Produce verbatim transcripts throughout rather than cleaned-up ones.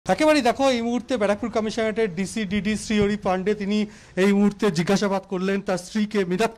একেবারেই দেখো এই মুহূর্তে ব্যারাকপুর কমিশনারেটের ডিসি ডিডি শ্রীহরি পান্ডে তিনি এই মুহূর্তে জিজ্ঞাসাবাদ করলেন তার স্ত্রীকে মিরাত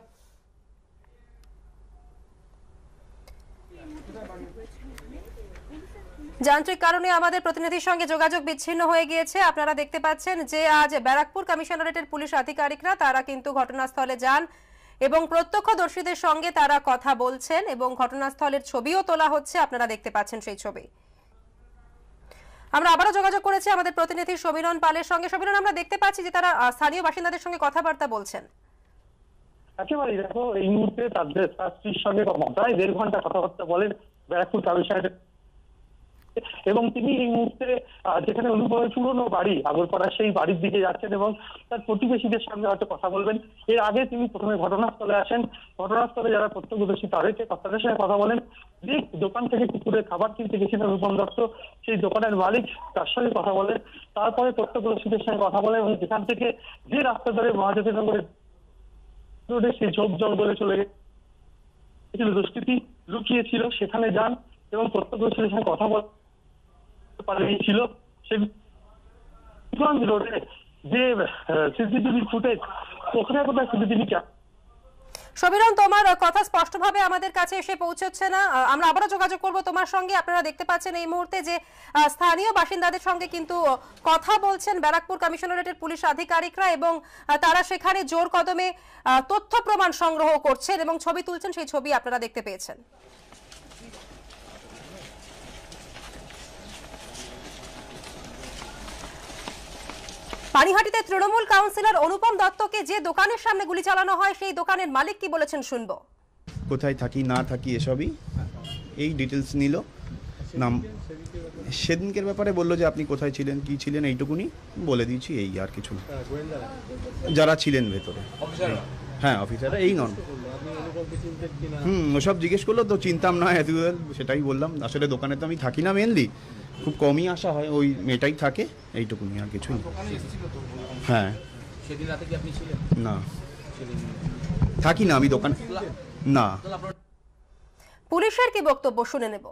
যান্ত্রিক কারণে আমাদের প্রতিনিধির সঙ্গে যোগাযোগ বিচ্ছিন্ন হয়ে গিয়েছে। আপনারা দেখতে পাচ্ছেন যে আজ ব্যারাকপুর কমিশনারেটের পুলিশ আধিকারিকরা তারা কিন্তু ঘটনাস্থলে যান এবং প্রত্যক্ষদর্শীদের সঙ্গে তারা কথা বলছেন এবং ঘটনাস্থলের ছবিও তোলা হচ্ছে। আপনারা দেখতে পাচ্ছেন সেই ছবি। আমরা আবারও যোগাযোগ করেছি আমাদের প্রতিনিধি সমীরণ পালের সঙ্গে। সমীরণ, আমরা দেখতে পাচ্ছি যে তারা স্থানীয় বাসিন্দাদের সঙ্গে কথাবার্তা বলছেন। একেবারেই দেখো এই মুহূর্তে তাদের তার স্ত্রীর সঙ্গে প্রায় দেড় ঘন্টা কথাবার্তা বলেন ব্যারাকপুর কমিশনারেট এবং তিনি এই মুহূর্তে যেখানে অনুভবের পুরনো বাড়ি আগরপাড়া সেই বাড়ির দিকে যাচ্ছেন এবং তার প্রতিবেশীদের সঙ্গে হয়তো কথা বলবেন। এর আগে তিনি প্রথমে ঘটনাস্থলে আসেন। ঘটনাস্থলে যারা প্রত্যক্ষদর্শী তাদেরকে তাদের সঙ্গে কথা বলেন। যে দোকান থেকে কুকুরে খাবার কিনতে গেছিলেন রূপম দত্ত, সেই দোকানের মালিক তার সঙ্গে কথা বলেন। তারপরে প্রত্যক্ষদর্শীদের সঙ্গে কথা বলেন এবং যেখান থেকে যে রাস্তা ধরে মহাজাতিনগরে রোডে সেই ঝোপ জঙ্গলে চলে গেছিল দুষ্কৃতী লুকিয়েছিল সেখানে যান এবং প্রত্যক্ষদর্শীদের সঙ্গে কথা বলেন পালিয়েছিল। সেই রোডে যে সিসিটিভি ফুটেজ ওখানে কোথায় সিসিটিভি সমীরণ, তোমার কথা স্পষ্টভাবে আমাদের কাছে এসে পৌঁছচ্ছে না। আমরা আবারও যোগাযোগ করব তোমার সঙ্গে। আপনারা দেখতে পাচ্ছেন এই মুহূর্তে যে স্থানীয় বাসিন্দাদের সঙ্গে কিন্তু কথা বলছেন ব্যারাকপুর কমিশনারেটের পুলিশ আধিকারিকরা এবং তারা সেখানে জোর কদমে তথ্য প্রমাণ সংগ্রহ করছেন এবং ছবি তুলছেন। সেই ছবি আপনারা দেখতে পেয়েছেন। পানিহাটিতে তৃণমূল কাউন্সিলর অনুপম দত্তকে যে দোকানের সামনে গুলি চালানো হয় সেই দোকানের মালিক কি বলেছেন শুনবো। কোথায় থাকি না থাকি এসবই এই ডিটেলস নিল। নাম সেদিনকের ব্যাপারে বললো যে আপনি কোথায় ছিলেন কি ছিলেন এইটুকুনি বলে দিয়েছি, এই আর কিছু না। যারা ছিলেন ভেতরে, হ্যাঁ অফিসাররা, এই নন হুম ওসব জিজ্ঞেস করলো তো চিনতাম না এত, সেটাই বললাম। আসলে দোকানে তো আমি থাকি না, মেনলি খুব কমই আসা হয়, ওই মেয়েটাই থাকে, এইটুকুনি আর কিছু। হ্যাঁ সেদিন রাতে কি আপনি ছিলেন? না থাকি না আমি দোকান না। পুলিশের কি বক্তব্য শুনে নেব।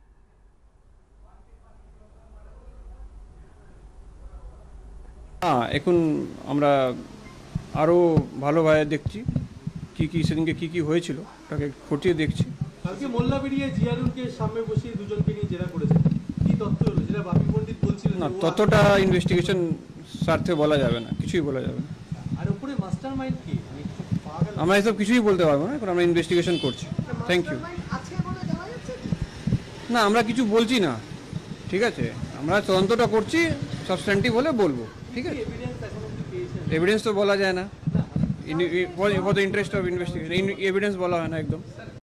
হ্যাঁ এখন আমরা আরও ভালোভাবে দেখছি কি কি সেদিনকে কি কি হয়েছিল ওটাকে খতিয়ে দেখছি। কালকে মোল্লা বেরিয়ে জিয়ারুলকে সামনে বসিয়ে দুজনকে নিয়ে জেরা করেছে, কি তথ্য হলো যেটা বাপি পণ্ডিত বলছিলেন? না, ততটা ইনভেস্টিগেশন স্বার্থে বলা যাবে না, কিছুই বলা যাবে না। আর উপরে মাস্টার মাইন্ড কি? আমরা এসব কিছুই বলতে পারবো না, এখন আমরা ইনভেস্টিগেশন করছি। Thank you. না আমরা কিছু বলছি না, ঠিক আছে, আমরা তদন্তটা করছি, সাবস্ট্যান্টিভ হলে বলবো, ঠিক আছে। এভিডেন্স তো বলা যায় না, for the interest of investigation evidence বলা হয় না একদম।